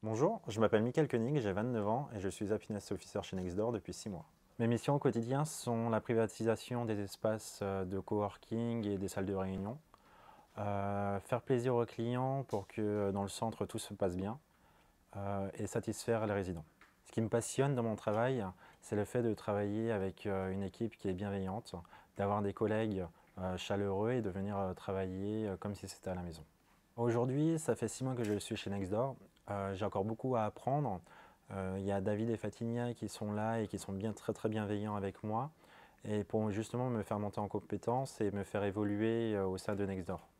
Bonjour, je m'appelle Michael Koenig, j'ai 29 ans et je suis Happiness Officer chez Nextdoor depuis 6 mois. Mes missions au quotidien sont la privatisation des espaces de coworking et des salles de réunion, faire plaisir aux clients pour que dans le centre tout se passe bien et satisfaire les résidents. Ce qui me passionne dans mon travail, c'est le fait de travailler avec une équipe qui est bienveillante, d'avoir des collègues chaleureux et de venir travailler comme si c'était à la maison. Aujourd'hui, ça fait 6 mois que je suis chez Nextdoor. J'ai encore beaucoup à apprendre. Il y a David et Fatinia qui sont là et qui sont très bienveillants avec moi et pour justement me faire monter en compétences et me faire évoluer au sein de Nextdoor.